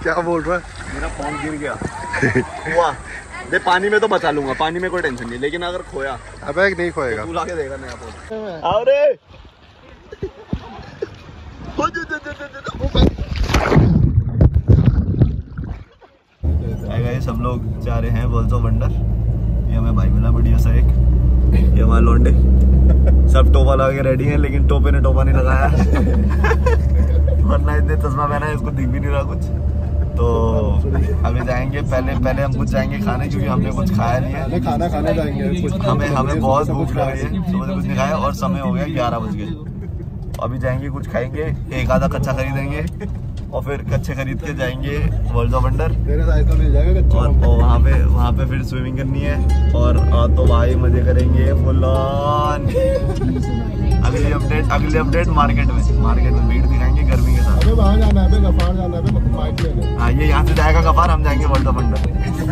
क्या बोल रहा है? मेरा फोन गिर गया हुआ दे, पानी में तो बचा लूंगा, पानी में कोई टेंशन नहीं, लेकिन अगर खोया अबे नहीं खोएगा। तू लाके देगा नया फोन। अरे हम लोग जा रहे हैं वर्ल्ड ऑफ वंडर। ये हमें भाई मिला बढ़िया सा एक, ये हमारे लौंडे सब टोपा लगा के रेडी हैं, लेकिन टोपे ने टोपा नहीं लगाया वरना इतने चश्मा पहना है, इसको दिख भी नहीं रहा कुछ। तो अभी जाएंगे, पहले हम कुछ जाएंगे खाने, क्योंकि हमने कुछ खाया नहीं है। खाना खाने जाएंगे कुछ। हमें बहुत भूख लग रही है, सुबह से कुछ नहीं खाया और समय हो गया 11 बज गए। अभी जाएंगे कुछ खाएंगे, एक आधा कच्चा खरीदेंगे और फिर कच्चे खरीद के जाएंगे वर्ल्ड ऑफ वंडर। और वहाँ पे फिर स्विमिंग करनी है और तो भाई मजे करेंगे फुल ऑन। अगली अपडेट मार्केट में भीड़ दिखाएंगे गर्मी के साथ। वहाँ जाना है, गफार जाना है। हाँ, ये यहाँ से जाएगा गफार, हम जाएंगे वर्ल्ड ऑफ वंडर।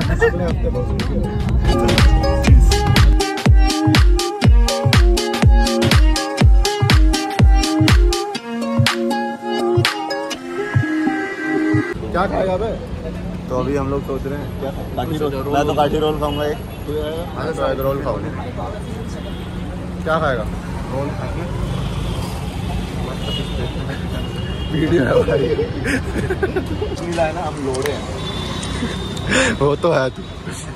क्या खाएगा बे? तो अभी हम लोग सोच रहे हैं क्या, काठी रोल। मैं तो काठी रोल खाऊंगा एक। मैं तो एग रोल खाऊंगा। क्या खाएगा? रोल खाएंगे। वीडियो है भाई। है ना, हम लोड़े हैं। वो तो है तू।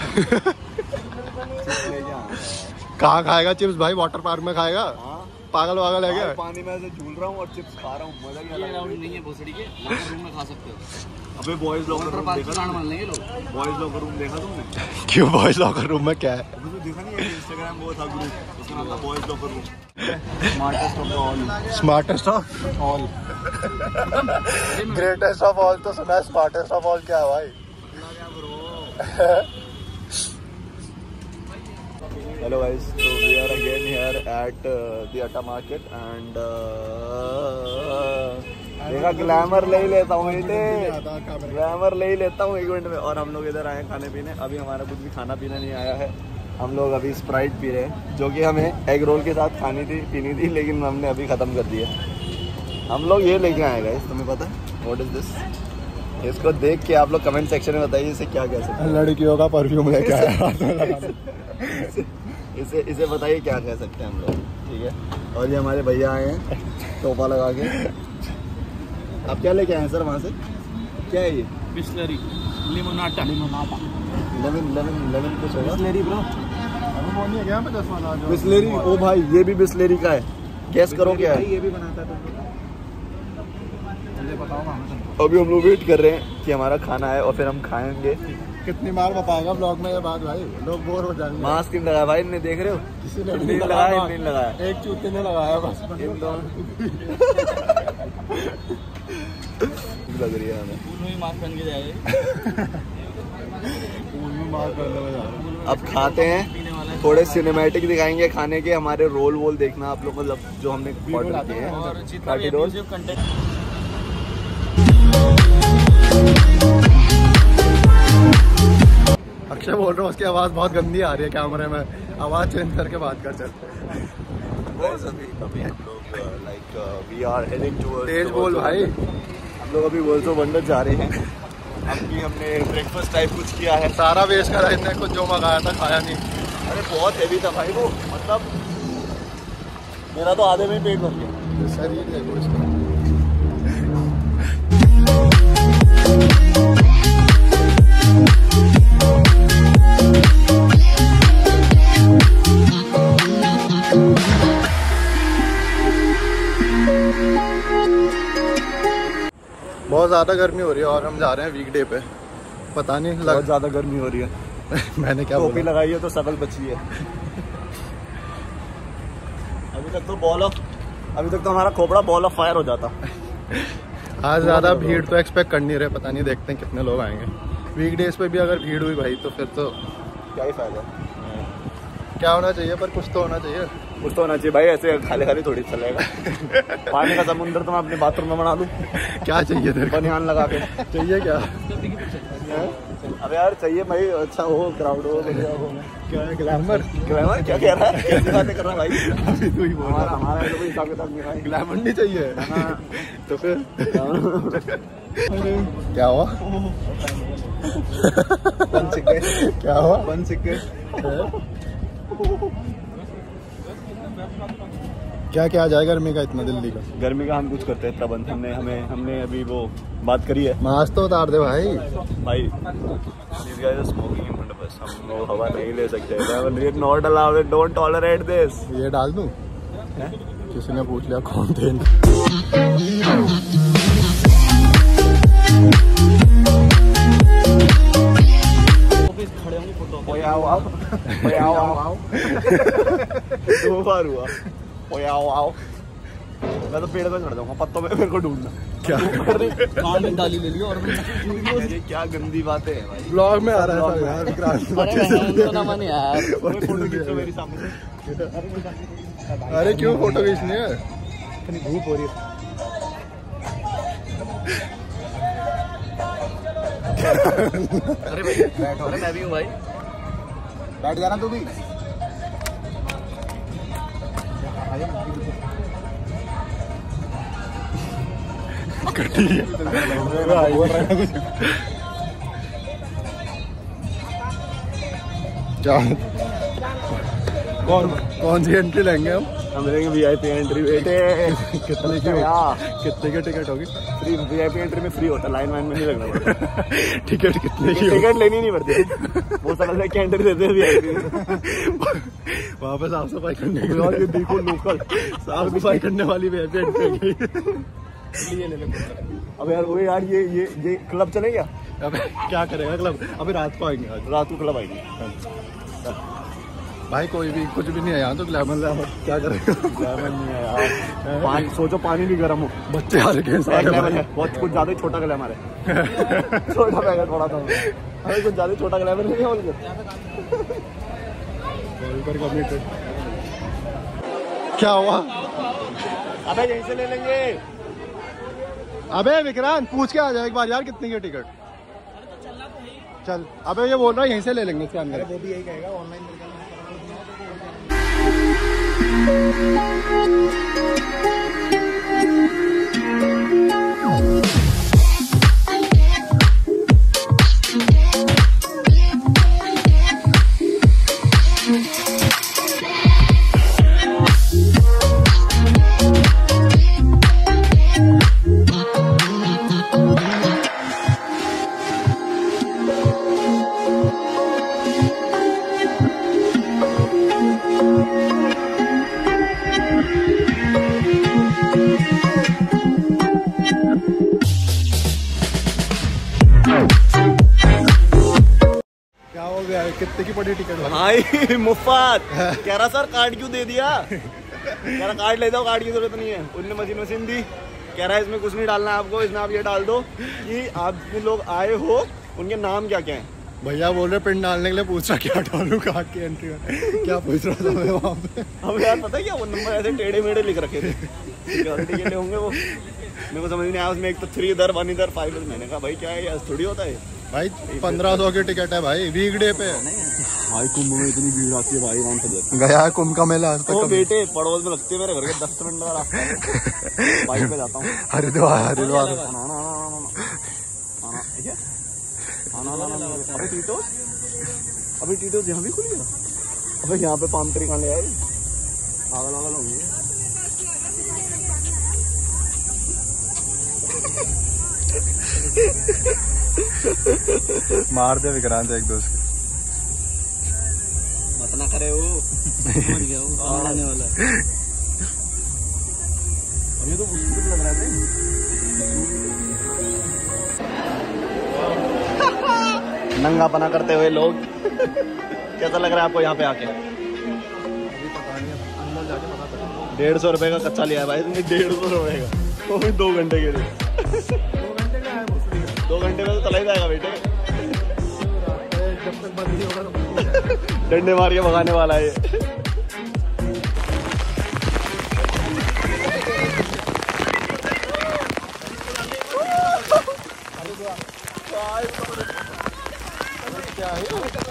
कहाँ खाएगा चिप्स भाई? वाटर पार्क में खाएगा? पागल वागल है क्या? पानी में ऐसे झूल रहा हूँ और चिप्स खा रहा हूँ, मजा ही अलग है। नहीं है भोसड़ी के रूम में खा सकते हो। अबे बॉयज लॉकर रूम देखा? मान लेंगे लोग। बॉयज लॉकर रूम देखा तुमने? क्यों बॉयज लॉकर रूम में क्या है? अभी तो देखा नहीं है, इंस्टाग्राम वो था ग्रुप, उसका नाम था boys locker room. Smartest of all. Smartest of all. Greatest of all तो सुना है, स्मार्टेस्ट ऑफ ऑल क्या है भाई? Hello guys, so we are again here at the Atta Market and देखा ग्लैमर ले ही लेता हूँ, ग्लैमर ले ही लेता हूँ 1 मिनट में। और हम लोग इधर आए हैं खाने पीने। अभी हमारा कुछ भी खाना पीना नहीं आया है, हम लोग अभी स्प्राइट पी रहे हैं, जो कि हमें एग रोल के साथ पीनी थी, लेकिन हमने अभी ख़त्म कर दिया। हम लोग ये लेके आए गाइस, तुम्हें पता है व्हाट इज दिस? इसको देख के आप लोग कमेंट सेक्शन में बताइए इसे क्या कह सकते हैं। लड़कियों का परफ्यूम लेके आया। इसे बताइए क्या कह सकते हैं हम लोग, ठीक है। और ये हमारे भैया आए हैं टोपा लगा के। आप क्या लेके आए हैं सर वहाँ से? क्या है ये? बिस्लरी लिमोनाटा। लेमन कुछ होगा। बिस्लरी ब्रो, बिस्लरी। ओ भाई ये भी बिस्लरी का है, गैस करो क्या है? ये भी बनाता है। अभी हम लोग वेट कर रहे हैं कि हमारा खाना आए और फिर हम खाएंगे। कितनी बार बताएगा ब्लॉग में ये बात भाई? लोग बोर हो जाएंगे। मास्क नहीं लगाया भाई इनने, देख रहे हो? किसी ने नहीं लगाया, नहीं लगाया, एक चूते ने लगाया बस। इन दोनों लग रही है हमें। मास्क पहन के जाएगा। अब खाते हैं, थोड़े सिनेमैटिक दिखाएंगे खाने के। हमारे रोल वोल देखना आप लोग, मतलब जो हमने ऑर्डर किए हैं काठी रोल। अक्षय बोल रहा हूँ उसकी आवाज़ बहुत गंदी आ रही है कैमरे में, आवाज़ चेंज करके बात कर सकते हैं। तेज बोल भाई। हम लोग अभी वर्ल्ड ऑफ वंडर जा रहे हैं। अभी हमने ब्रेकफास्ट टाइप कुछ किया है, सारा वेस्ट करा इतने, कुछ जो मंगाया था खाया नहीं। अरे बहुत हेवी था भाई वो, मतलब मेरा तो आधे में ही पेट भर गया। शरीर देखो इसका। बहुत ज़्यादा गर्मी हो रही है और हम जा रहे हैं वीकडे पे। पता नहीं बहुत ज़्यादा गर्मी हो रही है। मैंने क्या टोपी लगाई है तो शकल बची है। अभी तक तो हमारा खोपड़ा बॉल ऑफ फायर हो जाता। आज ज़्यादा भीड़ तो एक्सपेक्ट कर नहीं रहे, पता नहीं देखते हैं कितने लोग आएंगे। वीकडेज पे भी अगर भीड़ हुई भाई तो फिर तो क्या ही फायदा। क्या होना चाहिए, पर कुछ तो होना चाहिए। कुछ तो होना चाहिए भाई, ऐसे खाली खाली थोड़ी चलेगा। पानी का समुंदर तो मैं अपने बाथरूम में बना लूँ। क्या चाहिए तेरे को? बनियान लगा के चाहिए क्या? अबे यार चाहिए भाई, अच्छा हो, क्राउड हो, बढ़िया हो। क्या है ग्लैमर? ग्लैमर क्या कह रहा है? कैसी बातें कर रहा है भाई? अभी तू ही बोल रहा। हमारा तो कोई हिसाब किताब नहीं भाई। ग्लैमर नहीं चाहिए? तो फिर क्या हुआ? बन सिक्के। क्या हुआ? बन सिक्के। क्या क्या आ जाए गर्मी का इतना दिल्ली का? गर्मी का हम कुछ करते हैं प्रबंध, हमने अभी वो बात करी है। मास्क तो उतार दे भाई। भाई these guys are smoking in front of us, हम वो हवा नहीं ले सकते। We are not allowed, don't tolerate this। ये डाल दूं? किसी ने पूछ लिया कौन थे? खड़े होंगे फोटो। दो बार हुआ। मैं तो पेड़ पे चढ़ जाऊंगा, पत्तों पे मेरे को ढूंढना। क्या कान में डाली ले लियो और ये क्या गंदी बातें है भाई। ब्लॉग में आ रहा है यार। मेरी सामने। अरे क्यों फोटो खींचनी है? धूप हो रही है। अरे भाई बैठो। अरे मैं भी हूँ भाई, बैठ जाना तू भी। क्या कौन सी एंट्री लेंगे हम लेंगे VIP एंट्री बेटे। कितने की कितने की टिकट होगी? फ्री। VIP एंट्री में फ्री होता है, लाइन वाइन में नहीं लगना पड़ता। टिकट कितने की? टिकट लेनी नहीं पड़ती, वो समझ लेके एंट्री देते हैं VIP। वहाँ पे साफ सफाई करने के और ये देखो लोकल साफ सफाई करने वाली VIP एंट्री होगी। अब यार वो यार ये क्लब चलेगा? अबे क्या करेगा क्लब? अभी रात को आएंगे। आज रात को क्लब आएंगे भाई। कोई भी कुछ भी नहीं है यहाँ तो। ग्लैमर क्या करेगा? ग्लैमर नहीं है यार। सोचो पानी भी गर्म हो, बच्चे आ रखे हैं सारे भाई। बहुत कुछ ज्यादा ही छोटा ग्लैमर है। छोटा पैकेट थोड़ा सा, अरे कुछ ज्यादा छोटा ग्लैमर नहीं है। क्या हुआ? अबे यहीं से ले लेंगे। अबे विक्रांत पूछ के आ जाए एक बार यार, कितनी की टिकट? चल। अबे ये बोल रहा है यहीं से ले लेंगे इसके अंदर। वो भी यही कहेगा ऑनलाइन। कितने की पड़ी टिकट भाई? मुफ्त। कह रहा सर कार्ड क्यों दे दिया? कह रहा कार्ड ले जाओ, कार्ड की जरूरत नहीं है। उनने मशीन दी। कह रहा है इसमें कुछ नहीं डालना है आपको, इसमें आप ये डाल दो कि आप जितने लोग आए हो उनके नाम क्या क्या है। भैया बोल रहे पिन डालने के लिए, पूछ रहा क्या डालूं कार्ड की एंट्री में। क्या पूछ रहा था मैं वहाँ पे? अब यार पता है क्या, वो नंबर ऐसे टेढ़े मेढ़े लिख रखे थे। सिक्योरिटी के लिए होंगे वो, मेरे को समझ नहीं आया। उसमें एक तो 3 इधर 1 इधर 5। मैंने कहा भाई क्या है यार, थोड़ी होता है भाई। 1500 की टिकट है भाई, वीकडे पे। भाई कुंभ में इतनी भीड़ आती है भाई, वहाँ पे गया है कुंभ का मेला आज तक। तो बेटे पड़ोस में लगती है मेरे घर के 10 मिनट का रास्ता है। बाइक पे जाता हूँ हरिद्वार। अभी टीटोस यहाँ भी खुल गया। अबे यहाँ पे पाम ट्री खाने आए, पागल वागल होंगे। मार दे विक्रांत एक दोस्त को। मत ना करे वो, आने वाला है। अभी तो मुश्किल लग रहा है। नंगा पना करते हुए लोग। कैसा लग रहा है आपको यहाँ पे आके? 150 रुपए का कच्चा लिया है भाई तुमने। 150 रुपए का, वो भी 2 घंटे के लिए। 2 घंटे में तो चला ही जाएगा बेटे। जब तक बंद नहीं होगा डंडे मार के भगाने वाला है ये। क्या है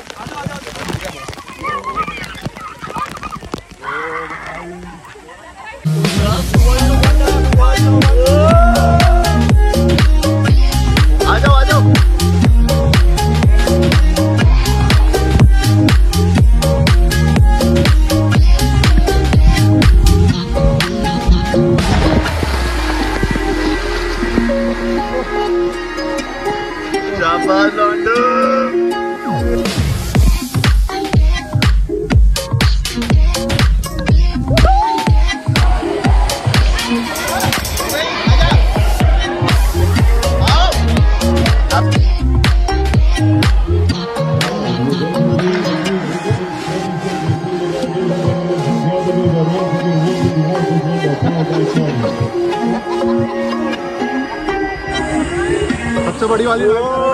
आ जाओ आ जाओ। सबसे बड़ी वाली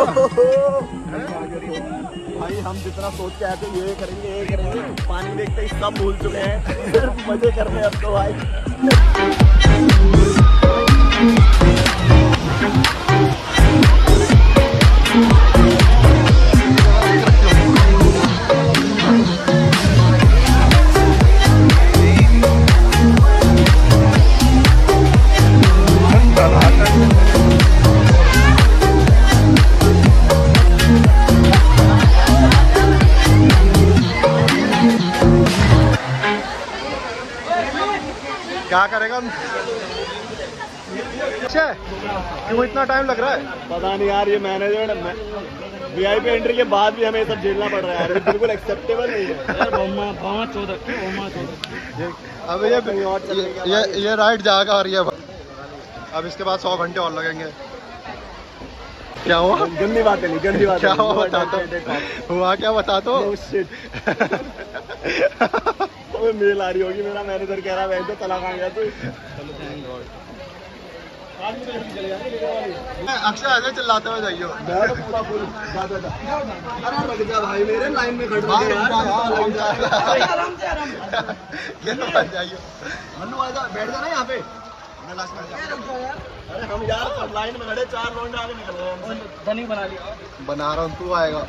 भाई हम जितना सोच के आए थे ये करेंगे पानी देखते ही सब भूल चुके हैं। सिर्फ मजे कर रहे हैं अब तो भाई। क्या करेगा? अच्छा क्यों इतना टाइम लग रहा है? पता नहीं यार, ये मैनेजर वीआईपी एंट्री के बाद भी हमें सब झेलना पड़ रहा है यार। ये बिल्कुल एक्सेप्टेबल नहीं है। अब ये राइड जाएगा और ये अब इसके बाद 100 घंटे और लगेंगे। क्या हुआ? गंदी बात नहीं, गंदी बात क्या हुआ बता दो। हुआ क्या बता दो। मेल आ रही होगी, मेरा मैनेजर कह रहा है तो चला कहाँ गया तू? अक्षय ऐसे चिल्लाते हुए जाइयो। पूरा फुल अरे लग जा भाई, मेरे लाइन में खड़ जाइयो। मन्नू आजा, बैठ जा ना यहाँ पे। अरे हम यार लाइन में खड़े, 4 राउंड आगे निकल रहे हैं। बना लिया, बना रहा हूँ, तू आएगा।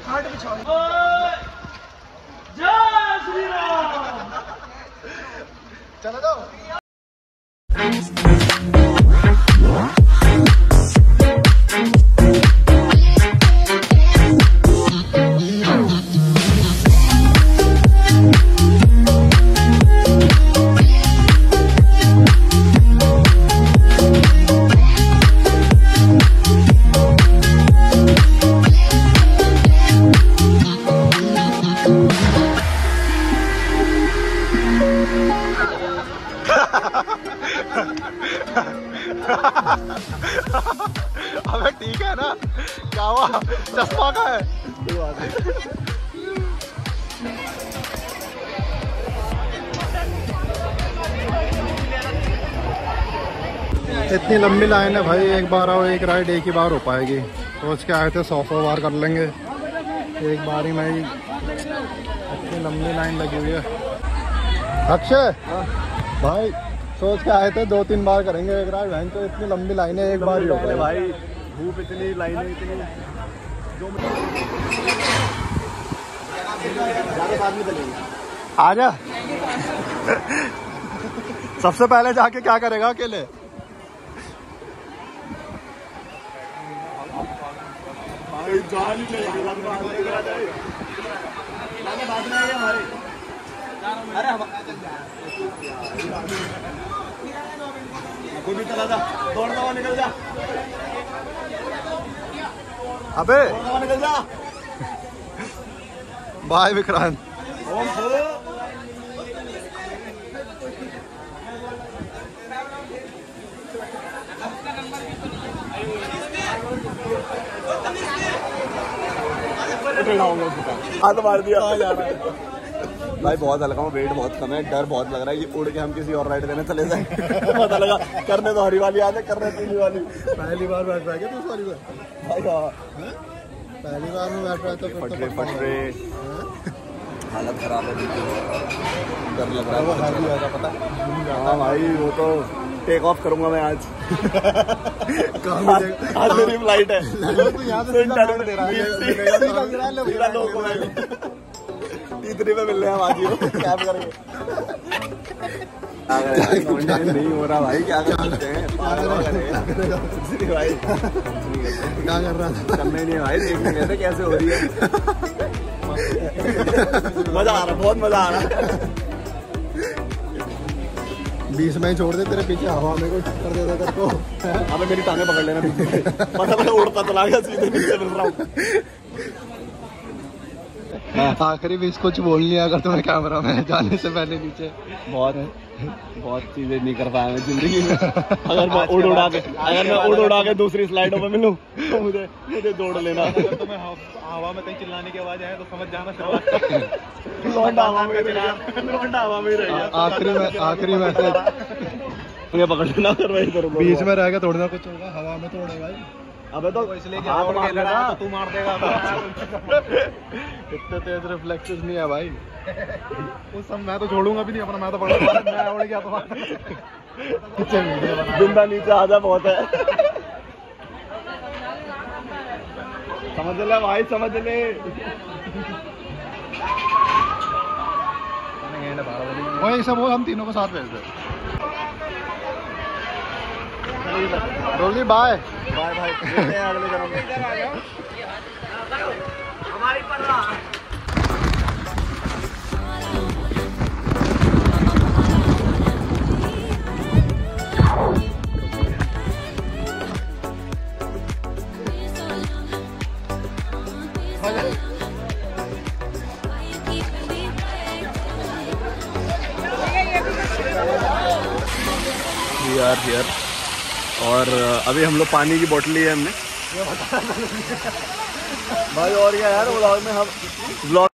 चलो जाओ। अबे ठीक है ना? क्या हुआ? चश्मा का है? इतनी लंबी लाइन है भाई, एक बार आओ एक राइड एक ही बार हो पाएगी। सोच के आए थे 100 बार कर लेंगे एक बार ही में। इतनी लंबी लाइन लगी हुई है। अक्षय भाई सोच के आए थे 2-3 बार करेंगे एक राइड, वहीं तो इतनी लंबी लाइन है एक बार ही हो पाएगी भाई। धूप इतनी, लाइनें इतनी, 2 मिनट बाद में चलेंगे। आजा। सबसे पहले जाके क्या करेगा अकेले? जान ही हमारे। अरे भी चला जा, दौड़ता हुआ निकल जा। अबे निकल जा। बाय विक्रांत। हाथ मार दिया। भाई बहुत हल्का हूँ, वेट बहुत कम है, डर बहुत लग रहा है कि उड़ के हम किसी और राइड देने चले जाए। पता लगा करने तो हरी वाली याद है, करने पीली वाली। पहली बार बैठ रहा है क्या तू इस वाली पर? पहली बार में बैठ रहा है तो फट रहे हालत खराब है, डर लग रहा है। पता है हाँ भाई वो तो टेक ऑफ करूंगा मैं आज। आज मेरी फ्लाइट है। तीसरी में मिल रहे हैं आज कैब करेंगे। नहीं हो रहा भाई, क्या कर सकते हैं भाई, क्या कर रहा था? करना ही नहीं भाई, देखने कहते कैसे हो रही है। मजा आ रहा, बहुत मजा आ रहा। 20 में ही छोड़ दे, तेरे पीछे हवा में कोई टक्कर दे दे तेरे को। अबे मेरी टांगे पकड़ लेना पीछे, मतलब मैं उड़ता चला गया, सीधे नीचे मिल रहा हूँ। आखिरी भी कुछ बोल लिया अगर तुम्हें कैमरा में जाने से पहले नीचे। बहुत चीजें नहीं कर पाया मैं जिंदगी में। अगर मैं उड़ उड़ा के दूसरी स्लाइडों में मिलूं तो मुझे दौड़ लेना। अगर तुम्हें हवा में कहीं चिल्लाने की आवाज आए तो समझ जाना लौंडा हवा में रह गया। आखिरी मैसेज मुझे पकड़ लेना, कर वही करो। बीच में रह के तोड़ना कुछ होगा, हवा में तोड़े भाई। अबे तो इसलिए हाथ मार लेना, तू मार देगा। इतने तेज रिफ्लेक्सेस नहीं है भाई। उस समय मैं तो छोड़ूंगा भी नहीं अपना, मैं तो पकड़ मैं उड़ गया तो बिंदा नीचे आजा बहुत है। समझ ले भाई, समझ ले। वही सब वो हम तीनों को साथ भेज दे। डोली बाय बाय भाई, मिलते हैं अगले जन्म में। हमारी पन्ना हियर और अभी हम लोग पानी की बोतल ली है हमने भाई। और क्या यार, व्लॉग